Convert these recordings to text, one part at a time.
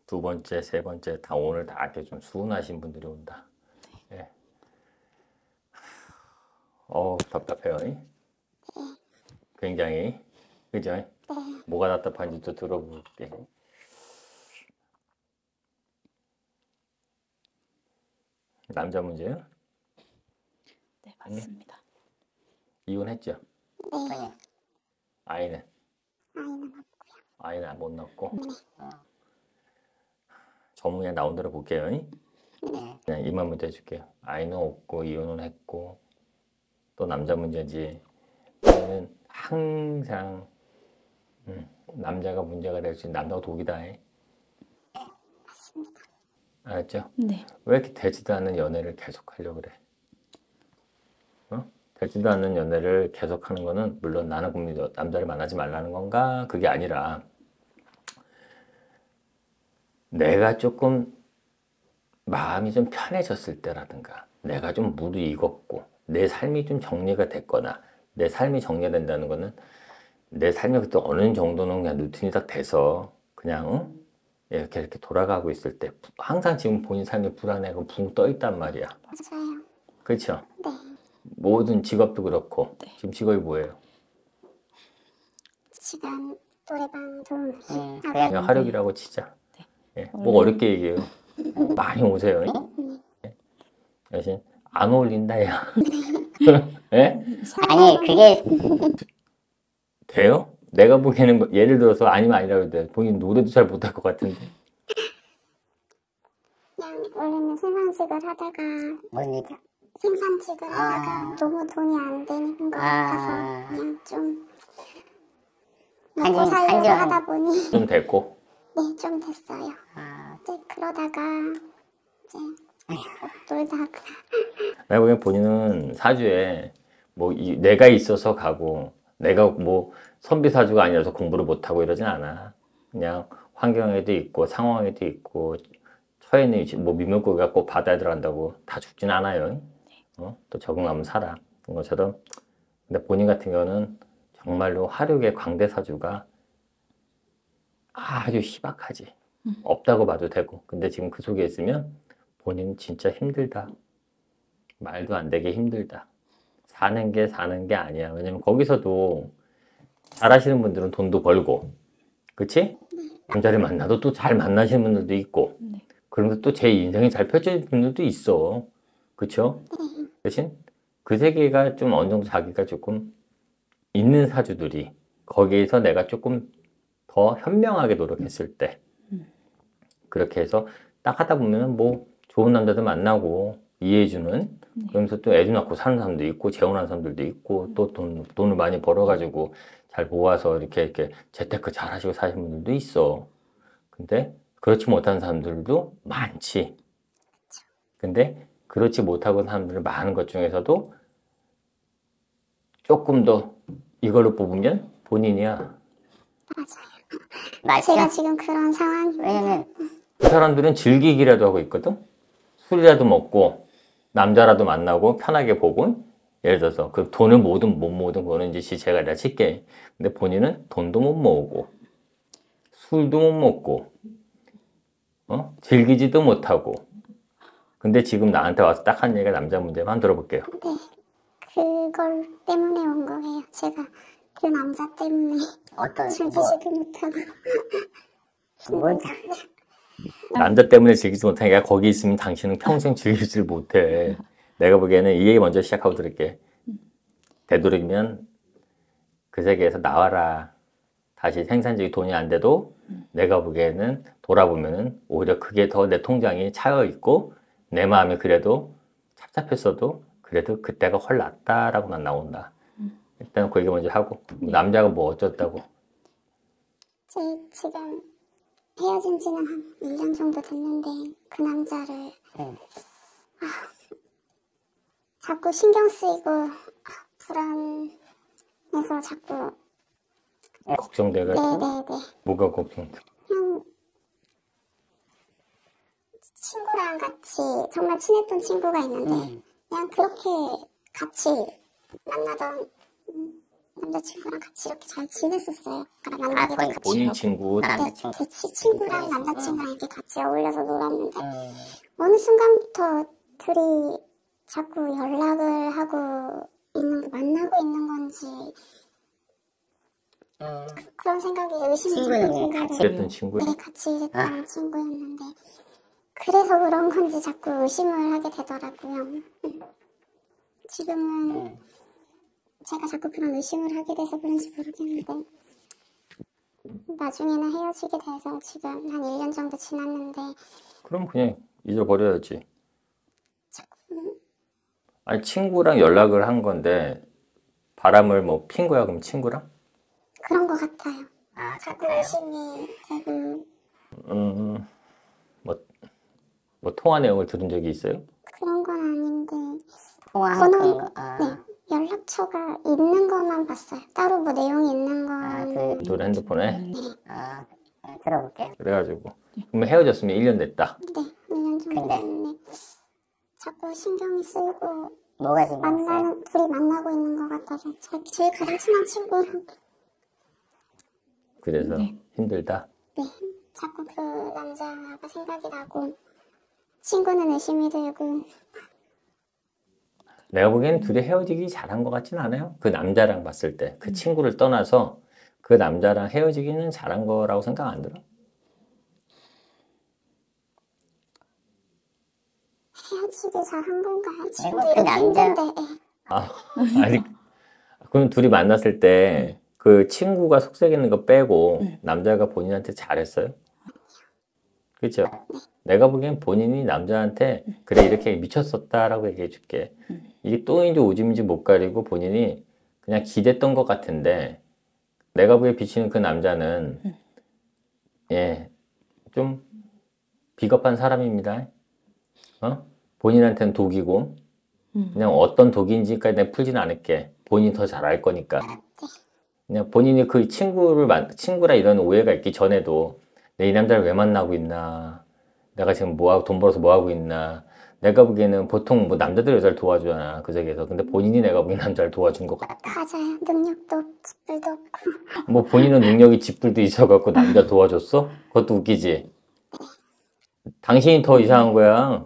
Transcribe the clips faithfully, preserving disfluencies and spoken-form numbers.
두 번째, 세 번째 다 오늘 다 이렇게 좀 수운하신 분들이 온다. 예. 어 답답해요. 네. 굉장히 그죠? 네. 뭐가 답답한지 또 들어볼게. 남자 문제요? 네, 맞습니다. 응? 이혼했죠? 네. 아이는? 아이는 없고요. 아이는 못 낳고? 네. 전문 그냥 나온 대로 볼게요. 네. 그냥 이만 문제 해줄게요. 아이는 없고 이혼은 했고 또 남자 문제지. 아이는 항상 음, 남자가 문제가 될 수 있는 남자가 독이다. 네, 맞습니다. 알았죠? 네. 왜 이렇게 되지도 않는 연애를 계속 하려고 그래? 어? 되지도 않는 연애를 계속 하는 거는 물론 나는 국민이 남자를 만나지 말라는 건가? 그게 아니라 내가 조금 마음이 좀 편해졌을 때라든가 내가 좀 무르익었고 내 삶이 좀 정리가 됐거나 내 삶이 정리된다는 거는 내 삶이 그때 어느 정도는 그냥 루틴이 딱 돼서 그냥 응? 이렇게 이렇게 돌아가고 있을 때 항상 지금 본인 삶이 불안해하고 붕 떠 있단 말이야. 맞아요. 그렇죠? 네. 모든 직업도 그렇고 네. 지금 직업이 뭐예요? 지금 노래방 좀 음, 하고 그냥 하력이라고 치자. 네. 예, 뭐 어렵게 얘기해요. 많이 오세요. 예? 대신 안 어울린다 야. 예? 아니 그게 돼요? 내가 보기에는 뭐 예를 들어서 아니면 아니라고 해도 돼. 본인 노래도 잘 못할 것 같은데. 그냥 원래는 생산직을 하다가 뭔 얘기야? 생산직을 하다가 아. 너무 돈이 안 되는 것 아. 같아서 그냥 좀 한정, 먹고 살려고 한정. 하다 보니 좀 됐고. 네, 좀 됐어요. 아, 이제 그러다가 이제 놀다가 내가 보기엔 본인은 사주에 뭐 이, 내가 있어서 가고 내가 뭐 선비 사주가 아니라서 공부를 못하고 이러진 않아. 그냥 환경에도 있고 상황에도 있고 처해있는 위치, 뭐 미역국이가 꼭 바다에 들어간다고 다 죽진 않아요. 어? 또 적응하면 살아. 그런 것처럼. 근데 본인 같은 경우는 정말로 화력의 광대 사주가 아주 희박하지. 없다고 봐도 되고. 근데 지금 그 속에 있으면 본인은 진짜 힘들다. 말도 안 되게 힘들다. 사는 게 사는 게 아니야. 왜냐면 거기서도 잘하시는 분들은 돈도 벌고, 그치? 남자를 만나도 또 잘 만나시는 분들도 있고, 네. 그러면서 또 제 인생이 잘 펼쳐지는 분들도 있어. 그쵸? 대신 그 세계가 좀 어느 정도 자기가 조금 있는 사주들이 거기에서 내가 조금 더 현명하게 노력했을 때 그렇게 해서 딱 하다 보면은 뭐 좋은 남자도 만나고 이해해주는 네. 그러면서 또 애도 낳고 사는 사람도 있고 재혼하는 사람들도 있고 또 돈, 돈을 많이 벌어가지고 잘 모아서 이렇게 이렇게 재테크 잘 하시고 사시는 분들도 있어. 근데 그렇지 못한 사람들도 많지. 근데 그렇지 못하고 사람들 많은 것 중에서도 조금 더 이걸로 뽑으면 본인이야. 맞아요. 맞죠? 제가 지금 그런 상황입니다. 왜냐면 그 사람들은 즐기기라도 하고 있거든. 술이라도 먹고 남자라도 만나고 편하게 보고 예를 들어서 그 돈을 모든 못 모으든 그거는 이제 제가 다 칠게. 근데 본인은 돈도 못 모으고 술도 못 먹고 어? 즐기지도 못하고 근데 지금 나한테 와서 딱 한 얘기가 남자 문제만 들어볼게요. 네, 그걸 때문에 온 거예요. 제가 그 남자 때문에 어떤 즐기지도 못하고 뭘 남자 때문에 즐기지 못하니까 거기 있으면 당신은 평생 즐기질 못해. 내가 보기에는 이 얘기 먼저 시작하고 들을게. 되도록이면 그 세계에서 나와라. 다시 생산직이 돈이 안 돼도 내가 보기에는 돌아보면은 오히려 그게 더 내 통장이 차여 있고 내 마음이 그래도 착잡했어도 그래도 그때가 훨 낫다라고 난 나온다. 일단 그 얘기 먼저 하고 남자가 뭐 어쩌다고. 제 지금 헤어진 지는 한 일 년 정도 됐는데 그 남자를 응. 아, 자꾸 신경 쓰이고 아, 불안해서 자꾸 걱정돼가지고 네네네 뭐가 걱정돼? 그냥 친구랑 같이 정말 친했던 친구가 있는데 응. 그냥 그렇게 같이 만나던 음, 남자친구랑 같이 이렇게 잘 지냈었어요. 그러니까 아, 만나기도 본인- 같이 본인 하고. 친구 네, 남자친구. 제 치- 친구랑 남자친구랑 이렇게 같이 어울려서 놀았는데 음. 어느 순간부터 둘이 자꾸 연락을 하고 있는 거 만나고 있는 건지 음. 그런 생각이 의심이 친구는 자꾸 그냥 들더라고요. 같이 그랬던 친구야? 네, 같이 일했던 친구였는데 그래서 그런 건지 자꾸 의심을 하게 되더라고요. 음. 지금은 음. 제가 자꾸 그런 의심을 하게 돼서 그런지 모르겠는데 나중에는 헤어지게 돼서 지금 한 일 년 정도 지났는데 그럼 그냥 잊어버려야지. 자꾸 아니 친구랑 연락을 한 건데 바람을 뭐 핀 거야 그럼 친구랑? 그런 것 같아요. 아, 자꾸 같아요. 의심이 되고 음, 뭐, 뭐 통화 내용을 들은 적이 있어요? 그런 건 아닌데 통화한 번호, 거. 아, 네, 연락처가 있는 것만 봤어요. 따로 뭐 내용이 있는 아, 건 그, 둘 핸드폰에? 아, 아, 들어볼게. 그래가지고 그럼 헤어졌으면 일 년 됐다. 네, 일 년 정도 근데? 됐는데 자꾸 신경이 쓰이고 뭐가 신경 쓰여? 만나는 둘이 만나고 있는 것 같아서 제, 제일 가장 친한 친구랑 그래서 힘들다. 네, 자꾸 그 남자가 생각이 나고 친구는 의심이 들고 내가 보기엔 둘이 헤어지기 잘한 것 같진 않아요. 그 남자랑 봤을 때. 그 친구를 떠나서 그 남자랑 헤어지기는 잘한 거라고 생각 안 들어? 헤어지기 잘한 건가요? 지금도 그 이렇게 남자- 힘든데 예. 아, 아니, 그럼 둘이 만났을 때 그 친구가 속삭이는 거 빼고 남자가 본인한테 잘했어요? 그렇죠? 내가 보기엔 본인이 남자한테 그래 이렇게 미쳤었다라고 얘기해 줄게. 이게 똥인지 오줌인지 못 가리고 본인이 그냥 기댔던 것 같은데 내가 보기에 비치는 그 남자는 예, 좀 비겁한 사람입니다. 어? 본인한테는 독이고 그냥 어떤 독인지까지 내가 풀지는 않을게. 본인이 더 잘 알 거니까. 그냥 본인이 그 친구를 만, 친구라 이런 오해가 있기 전에도 내 이 남자를 왜 만나고 있나, 내가 지금 뭐하고 돈 벌어서 뭐하고 있나. 내가 보기에는 보통 뭐 남자들 여자를 도와주잖아 그 세계에서. 근데 본인이 내가 보기엔 남자를 도와준 것 같아. 맞아요. 능력도 없고 집불도 없고 뭐 본인은 능력이 집불도 있어갖고 남자 도와줬어? 그것도 웃기지. 당신이 더 이상한 거야.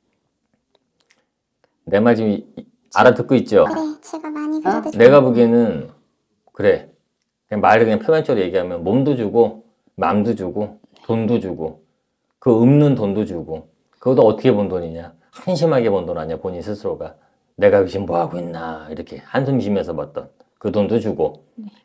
내 말 지금 이- 알아듣고 있죠? 그래 제가 많이 그래도 내가 보기에는 그래. 그냥 말을 그냥 표면적으로 얘기하면 몸도 주고 마음도 주고 돈도 주고 그 없는 돈도 주고 그것도 어떻게 번 돈이냐? 한심하게 번 돈 아니야 본인 스스로가. 내가 지금 뭐 하고 있나 이렇게 한숨 쉬면서 봤던 그 돈도 주고.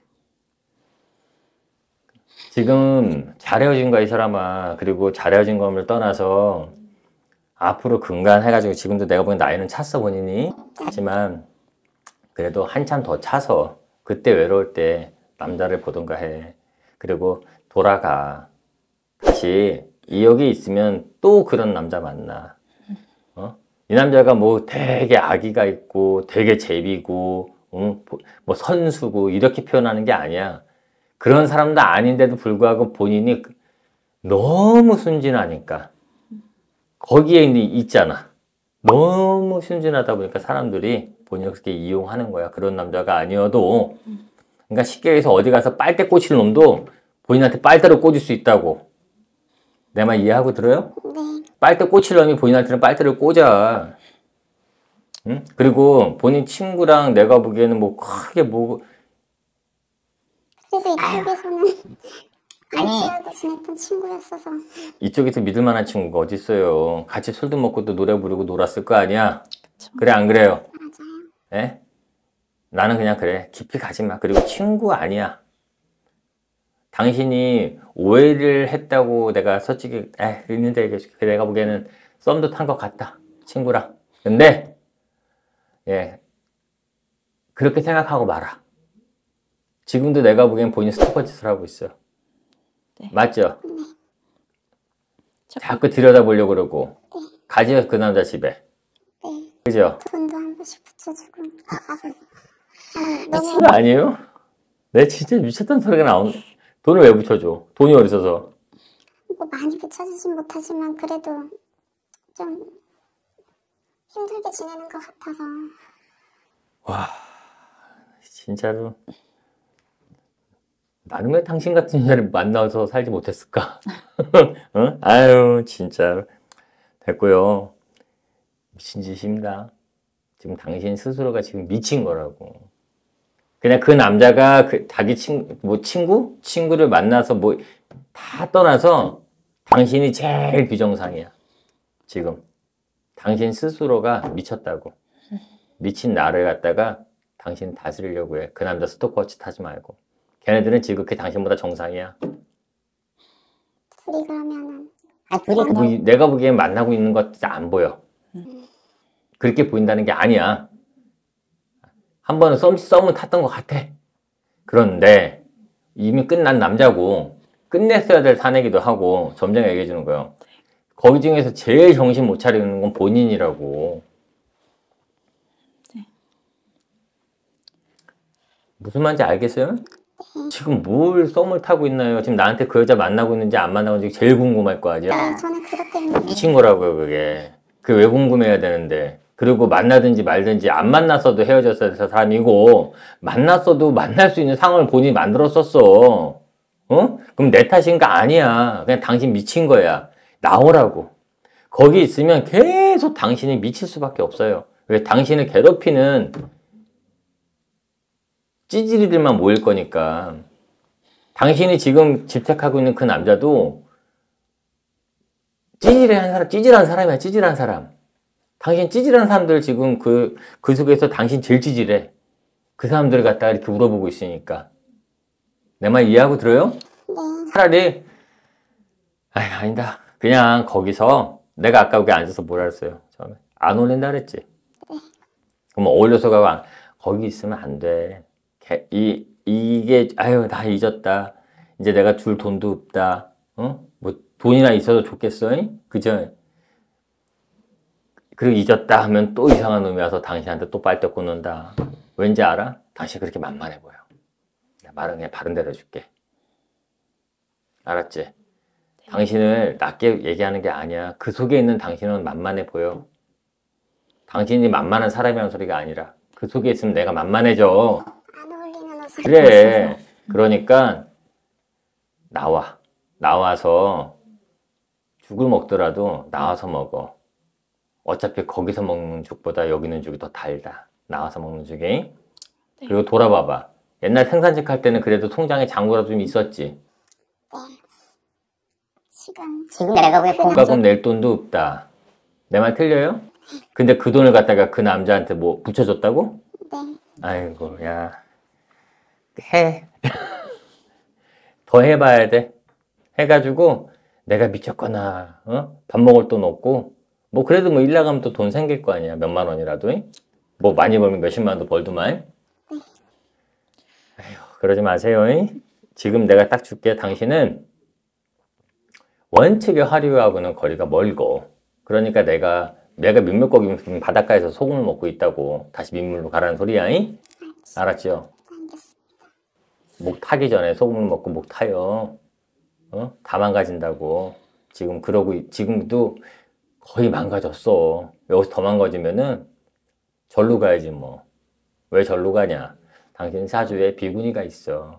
지금 잘 헤어진 거야 이 사람아. 그리고 잘 헤어진 거를 떠나서 앞으로 근간해가지고 지금도 내가 보기엔 나이는 찼어 본인이. 하지만 그래도 한참 더 차서 그때 외로울 때 남자를 보던가 해. 그리고 돌아가. 다시 이 여기 있으면 또 그런 남자 만나. 어? 이 남자가 뭐 되게 아기가 있고 되게 제비고 응? 뭐 선수고 이렇게 표현하는 게 아니야. 그런 사람도 아닌데도 불구하고 본인이 너무 순진하니까 거기에 이제 있잖아. 너무 순진하다 보니까 사람들이 본인을 그렇게 이용하는 거야. 그런 남자가 아니어도. 그러니까 쉽게 해서 어디 가서 빨대 꽂힐 놈도 본인한테 빨대를 꽂을 수 있다고. 내 말 이해하고 들어요? 네 빨대 꽂힐 놈이 본인한테는 빨대를 꽂아. 응? 그리고 본인 친구랑 내가 보기에는 뭐 크게 뭐 그래서 이쪽에서는 아니. 안치하고 지냈던 친구였어서 이쪽에서 믿을 만한 친구가 어디 있어요. 같이 술도 먹고 또 노래 부르고 놀았을 거 아니야. 그래 안 그래요? 맞아요. 예? 나는 그냥 그래. 깊이 가지 마. 그리고 친구 아니야. 당신이 오해를 했다고 내가 솔직히 에 있는데 내가 보기에는 썸도 탄 것 같다. 친구랑. 근데 예 그렇게 생각하고 말아. 지금도 내가 보기엔 본인 스토커 짓을 하고 있어. 네. 맞죠? 자꾸 자꾸 들여다보려고 그러고 가지 그 남자 집에. 네 그죠? 돈도 한 번씩 붙여주고 가서 저는 너무 미친 거 아니에요? 내 진짜 미쳤다는 소리가 나오는. 돈을 왜 붙여줘? 돈이 어디 있어서? 뭐 많이 붙여주진 못하지만 그래도 좀 힘들게 지내는 것 같아서 진짜로 나는 왜 당신 같은 여자를 만나서 살지 못했을까? 어? 아유, 진짜. 됐고요. 미친 짓입니다. 지금 당신 스스로가 지금 미친 거라고. 그냥 그 남자가 그 자기 친, 뭐 친구? 친구를 만나서 뭐 다 떠나서 당신이 제일 비정상이야. 지금. 당신 스스로가 미쳤다고. 미친 나를 갖다가 당신 다스리려고 해. 그 남자 스토커치 타지 말고. 걔네들은 지극히 당신보다 정상이야. 둘이 그러면은 아, 둘이 뭐, 내가 보기엔 만나고 있는 것 진짜 안 보여. 그렇게 보인다는 게 아니야. 한 번은 썸, 썸은 탔던 것 같아. 그런데 이미 끝난 남자고 끝냈어야 될 사내기도 하고 점장 얘기해 주는 거예요. 거기 중에서 제일 정신 못 차리는 건 본인이라고. 네. 무슨 말인지 알겠어요? 지금 뭘 썸을 타고 있나요? 지금 나한테 그 여자 만나고 있는지 안 만나고 있는지 제일 궁금할 거 아니야? 네, 저는 그것 때문에 미친 거라고요, 그게. 그게 왜 궁금해야 되는데. 그리고 만나든지 말든지 안 만났어도 헤어졌어야 될 사람이고 만났어도 만날 수 있는 상황을 본인이 만들었었어. 어? 그럼 내 탓인가? 아니야. 그냥 당신 미친 거야. 나오라고. 거기 있으면 계속 당신이 미칠 수밖에 없어요. 왜? 당신을 괴롭히는 찌질이들만 모일 거니까. 당신이 지금 집착하고 있는 그 남자도 찌질한 사람, 찌질한 사람이야, 찌질한 사람. 당신 찌질한 사람들 지금 그, 그 속에서 당신 제일 찌질해. 그 사람들을 갖다가 이렇게 물어보고 있으니까. 내 말 이해하고 들어요? 네, 차라리, 아이, 아니다. 그냥 거기서 내가 아까 여기 앉아서 뭐라 했어요? 처음에. 안 어울린다 그랬지? 그럼 어울려서 가고, 안- 거기 있으면 안 돼. 개- 이, 이게, 아유, 나 잊었다. 이제 내가 줄 돈도 없다. 어? 뭐, 돈이나 있어도 좋겠어? 잉? 그죠? 그리고 잊었다 하면 또 이상한 놈이 와서 당신한테 또 빨대 꽂는다. 왠지 알아? 당신 그렇게 만만해 보여. 내가 말은 그냥 바른 대로 해줄게. 알았지? 당신을 낮게 얘기하는 게 아니야. 그 속에 있는 당신은 만만해 보여. 당신이 만만한 사람이라는 소리가 아니라 그 속에 있으면 내가 만만해져. 안 어울리는 옷을 그래. 그러니까 나와. 나와서 죽을 먹더라도 나와서 먹어. 어차피 거기서 먹는 죽보다 여기 있는 죽이 더 달다. 나와서 먹는 죽이. 그리고 돌아봐봐. 옛날 생산직 할 때는 그래도 통장에 잔고라도 좀 있었지. 지금 지금 내가 왜 공, 공과금 낼 돈도 없다. 내 말 틀려요? 근데 그 돈을 갖다가 그 남자한테 뭐 붙여줬다고? 네, 아이고, 야. 해. 더 해봐야 돼. 해가지고 내가 미쳤거나, 어? 밥 먹을 돈 없고, 뭐 그래도 뭐 일 나가면 또 돈 생길 거 아니야. 몇만 원이라도. 잉? 뭐 많이 벌면 몇십만 원도 벌더만. 아휴, 그러지 마세요. 잉? 지금 내가 딱 줄게. 당신은 원칙의 화류하고는 거리가 멀고, 그러니까 내가 내가 민물고기 바닷가에서 소금을 먹고 있다고 다시 민물로 가라는 소리야. 잉? 알았죠? 알겠습니다. 목 타기 전에 소금을 먹고 목 타요. 어? 다 망가진다고. 지금 그러고 있- 지금도 거의 망가졌어. 여기서 더 망가지면은 절로 가야지 뭐. 왜 절로 가냐? 당신 사주에 비구니가 있어.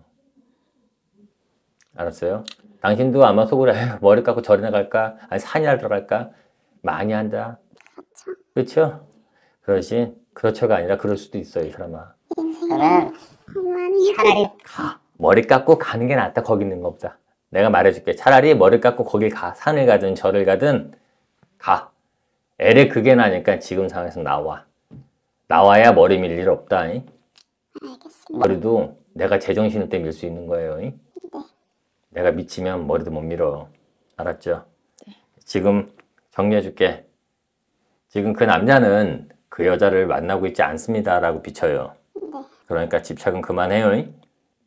알았어요? 당신도 아마 속으로 에휴, 머리 깎고 절이나 갈까? 아니 산이나 들어갈까? 많이 한다. 그렇죠? 그러시 그렇죠가 아니라 그럴 수도 있어 이 사람아. 그러면 엄마니 차라리 가. 머리 깎고 가는 게 낫다. 거기 있는 것보다. 내가 말해줄게. 차라리 머리 깎고 거길 가. 산을 가든 절을 가든 가. 애를 그게 나니까 지금 상황에서 나와. 나와야 머리 밀 일 없다. 잉? 알겠습니다. 머리도 내가 제정신일 때 밀 수 있는 거예요. 잉? 내가 미치면 머리도 못 밀어. 알았죠? 지금 정리해줄게. 지금 그 남자는 그 여자를 만나고 있지 않습니다. 라고 비춰요. 그러니까 집착은 그만해요. 잉?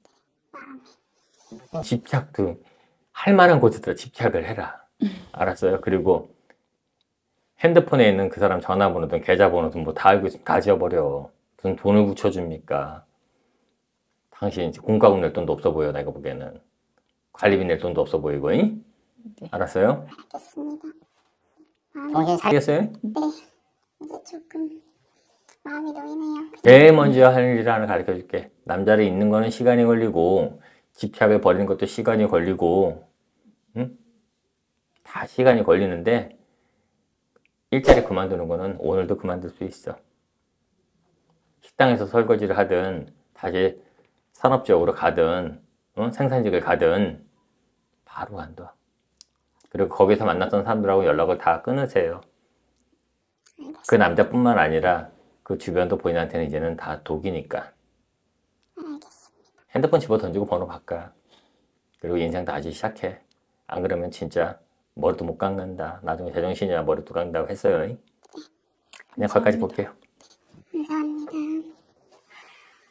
집착도 할 만한 곳에다 집착을 해라. 알았어요? 그리고 핸드폰에 있는 그 사람 전화번호든 계좌번호든 뭐 다 알고 있으면 다 지워버려. 무슨 돈을 붙여줍니까? 당신 공과금 낼 돈도 없어 보여. 내가 보기에는 관리비 낼 돈도 없어 보이고. 잉? 네. 알았어요? 알겠습니다. 정신 차려. 알겠어요? 네, 이제 조금 마음이 놓이네요. 제일 먼저 할 일 하나 가르쳐 줄게. 남자를 잊는 거는 시간이 걸리고 집착을 버리는 것도 시간이 걸리고, 응? 다 시간이 걸리는데 일자리 그만두는 거는 오늘도 그만둘 수 있어. 식당에서 설거지를 하든 다시 산업지역으로 가든 응? 생산직을 가든 바로 관둬. 그리고 거기서 만났던 사람들하고 연락을 다 끊으세요. 그 남자뿐만 아니라 그 주변도 본인한테는 이제는 다 독이니까. 알겠습니다. 핸드폰 집어 던지고 번호 바꿔. 그리고 인생 다시 시작해. 안 그러면 진짜 머리도 못 깎는다. 나중에 제정신이야 머리도 깎는다고 했어요. 그냥 거기까지 볼게요. 감사합니다.